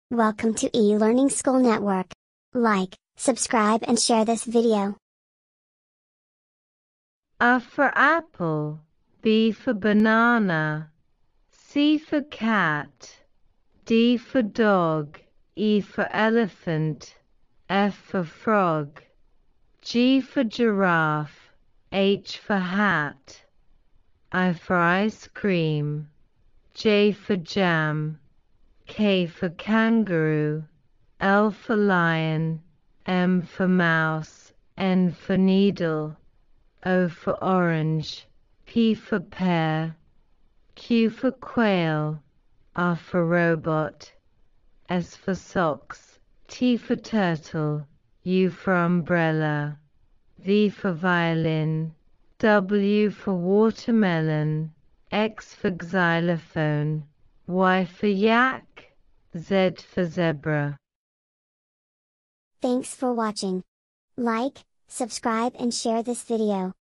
Welcome to eLearning School Network. Like, subscribe and share this video. A for apple, B for banana, C for cat, D for dog, E for elephant, F for frog, G for giraffe, H for hat, I for ice cream, J for jam, K for kangaroo, L for lion, M for mouse, N for needle, O for orange, P for pear, Q for quail, R for robot, S for socks, T for turtle, U for umbrella, V for violin, W for watermelon, X for xylophone, Y for yak, Z for zebra. Thanks for watching. Like, subscribe and share this video.